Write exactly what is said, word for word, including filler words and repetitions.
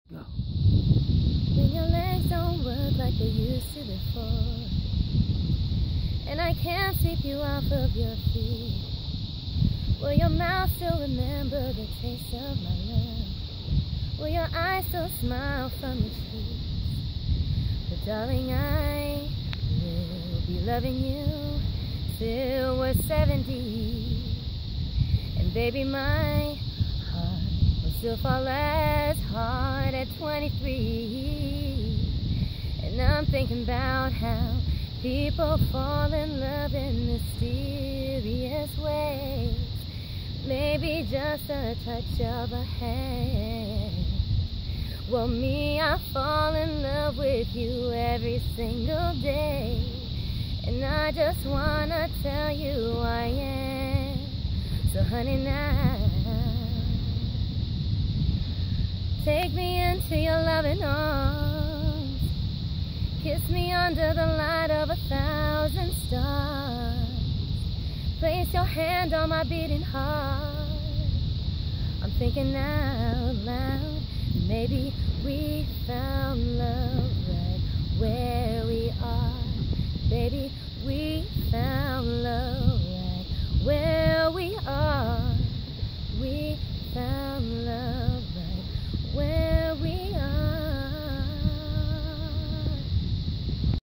Go. When your legs don't work like they used to before, and I can't sweep you off of your feet, will your mouth still remember the taste of my love? Will your eyes still smile from your cheeks? But darling, I will be loving you till we're seventy. And baby, my heart will still fall as hard at twenty-three. And I'm thinking about how people fall in love in mysterious ways. Maybe just a touch of a hand. Well, me, I fall in love with you every single day. And I just wanna tell you I am. So honey, now take me into your loving arms. Kiss me under the light of a thousand stars. Place your hand on my beating heart. I'm thinking out loud, maybe we found